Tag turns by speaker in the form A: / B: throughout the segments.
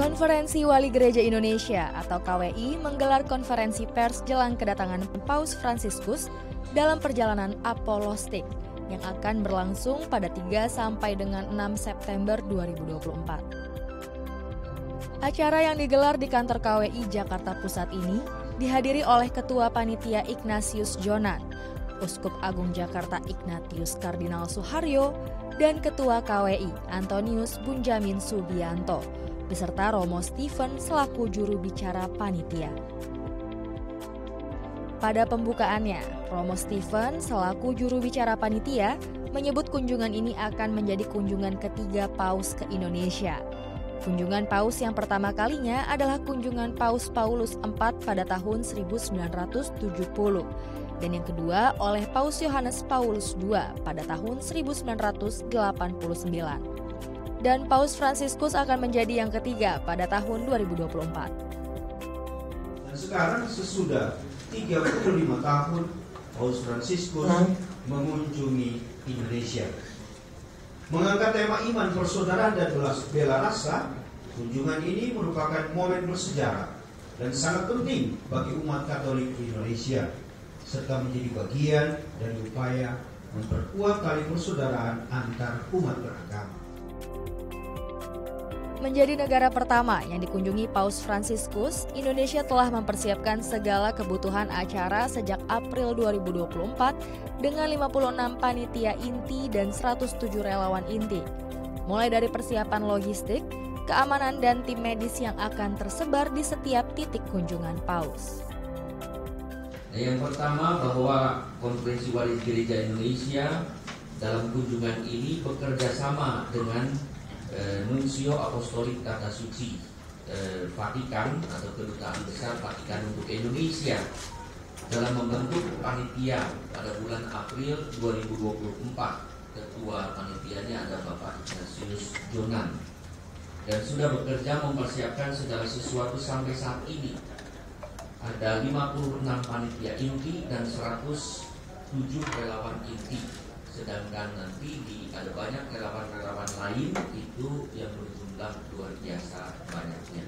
A: Konferensi Wali Gereja Indonesia atau KWI menggelar konferensi pers jelang kedatangan Paus Fransiskus dalam perjalanan apolostik yang akan berlangsung pada 3 sampai dengan 6 September 2024. Acara yang digelar di kantor KWI Jakarta Pusat ini dihadiri oleh Ketua Panitia Ignatius Jonan, Uskup Agung Jakarta Ignatius Kardinal Suharyo, dan Ketua KWI Antonius Bunjamin Subianto, beserta Romo Stephen selaku juru bicara panitia. Pada pembukaannya, Romo Stephen selaku juru bicara panitia menyebut kunjungan ini akan menjadi kunjungan ketiga Paus ke Indonesia. Kunjungan Paus yang pertama kalinya adalah kunjungan Paus Paulus IV pada tahun 1970 dan yang kedua oleh Paus Yohanes Paulus II pada tahun 1989. Dan Paus Fransiskus akan menjadi yang ketiga pada tahun 2024.
B: Dan sekarang sesudah 35 tahun Paus Fransiskus mengunjungi Indonesia. Mengangkat tema iman, persaudaraan, dan bela rasa, kunjungan ini merupakan momen bersejarah dan sangat penting bagi umat Katolik di Indonesia, serta menjadi bagian dari upaya memperkuat tali persaudaraan antar umat beragama.
A: Menjadi negara pertama yang dikunjungi Paus Fransiskus, Indonesia telah mempersiapkan segala kebutuhan acara sejak April 2024 dengan 56 panitia inti dan 107 relawan inti. Mulai dari persiapan logistik, keamanan, dan tim medis yang akan tersebar di setiap titik kunjungan Paus.
C: Yang pertama, bahwa Konferensi Wali Gereja Indonesia dalam kunjungan ini bekerja sama dengan Nuncio Apostolik Tata Suci Vatikan atau Kedutaan Besar Vatikan untuk Indonesia dalam membentuk panitia pada bulan April 2024. Ketua panitianya ada Bapak Ignatius Jonan dan sudah bekerja mempersiapkan segala sesuatu sampai saat ini. Ada 56 panitia inti dan 107 relawan inti. Sedangkan nanti ada banyak relawan-relawan lain itu yang berjumlah luar biasa banyaknya.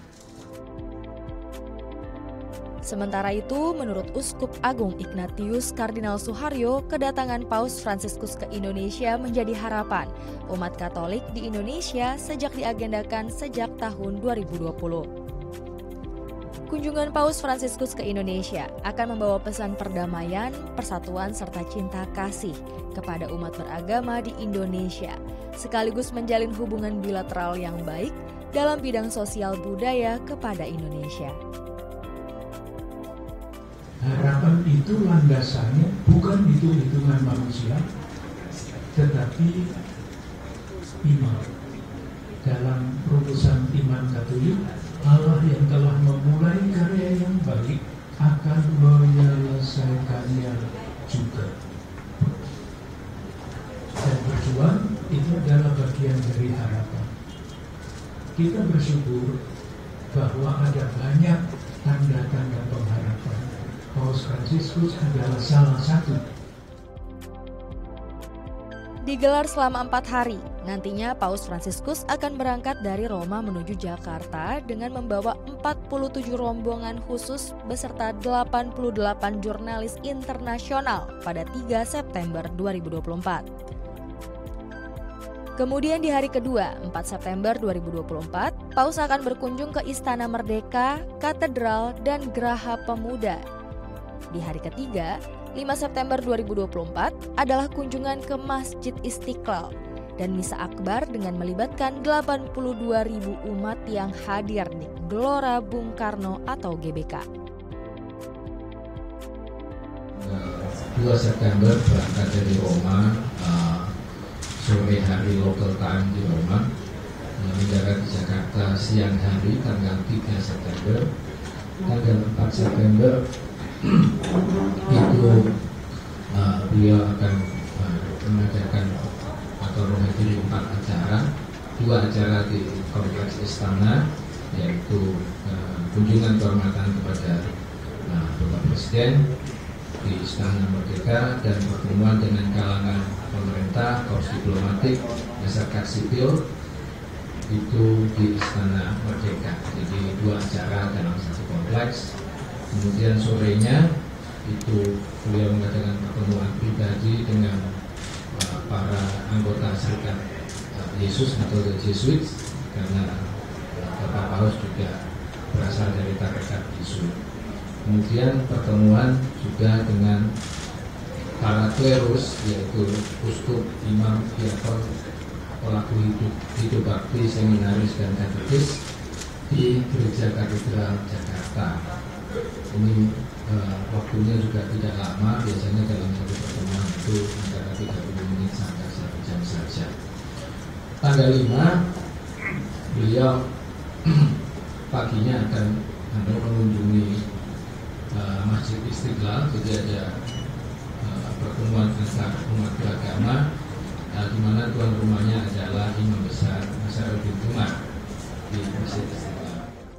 A: Sementara itu, menurut Uskup Agung Ignatius Kardinal Suharyo, kedatangan Paus Fransiskus ke Indonesia menjadi harapan umat Katolik di Indonesia sejak diagendakan sejak tahun 2020. Kunjungan Paus Fransiskus ke Indonesia akan membawa pesan perdamaian, persatuan, serta cinta kasih kepada umat beragama di Indonesia, sekaligus menjalin hubungan bilateral yang baik dalam bidang sosial budaya kepada Indonesia.
D: Harapan itu landasannya bukan hitung-hitungan manusia, tetapi iman. Dalam rumusan iman Katolik, Allah yang telah memulai karya yang baik akan menyelesaikannya juga. Dan berjuang itu adalah bagian dari harapan. Kita bersyukur bahwa ada banyak tanda-tanda pengharapan. Paus Fransiskus adalah salah satu.
A: Digelar selama 4 hari, nantinya Paus Fransiskus akan berangkat dari Roma menuju Jakarta dengan membawa 47 rombongan khusus beserta 88 jurnalis internasional pada 3 September 2024. Kemudian di hari kedua, 4 September 2024, Paus akan berkunjung ke Istana Merdeka, Katedral, dan Geraha Pemuda. Di hari ketiga, 5 September 2024 adalah kunjungan ke Masjid Istiqlal dan misa akbar dengan melibatkan 82.000 umat yang hadir di Gelora Bung Karno atau GBK.
C: 2 September berangkat dari Roma, sore hari local time di Roma, mendarat di Jakarta siang hari tanggal 3 September, tanggal 4 September itu beliau akan mengadakan atau menghadiri 4 acara, 2 acara di kompleks istana, yaitu kunjungan kehormatan kepada Bapak Presiden di Istana Merdeka dan pertemuan dengan kalangan pemerintah, korps diplomatik, masyarakat sipil,
D: itu di Istana Merdeka. Jadi 2 acara dalam satu kompleks. Kemudian sorenya itu beliau mengadakan pertemuan pribadi dengan para anggota Serikat Yesus atau The Jesuits, karena Bapak Paus juga berasal dari tarekat Yesus. Kemudian pertemuan juga dengan para klerus, yaitu uskup, imam, diakon, pelaku hidup bakti, seminaris, dan katekis di Gereja Katedral Jakarta. Ini waktunya juga tidak lama, biasanya dalam satu pertemuan itu antara 30 menit sampai 1 jam saja. Tanggal 5 beliau paginya akan mengunjungi Masjid Istiqlal, jadi ada pertemuan antar umat beragama, di mana tuan rumahnya adalah Imam Besar Nasaruddin Umar di Masjid Istiqlal.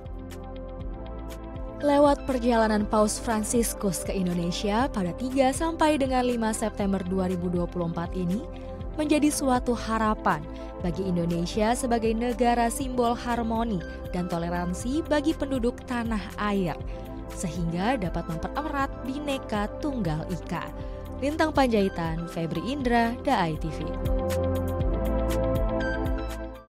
A: Lewat perjalanan Paus Fransiskus ke Indonesia pada 3 sampai dengan 5 September 2024 ini menjadi suatu harapan bagi Indonesia sebagai negara simbol harmoni dan toleransi bagi penduduk tanah air, sehingga dapat mempererat Bhinneka Tunggal Ika. Lintang Panjaitan, Febri Indra, DAI TV.